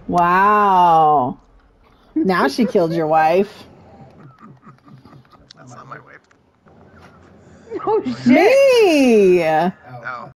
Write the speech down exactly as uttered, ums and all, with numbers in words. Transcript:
Wow. Now she killed your wife. That's not my wife. Oh shit! Me! No.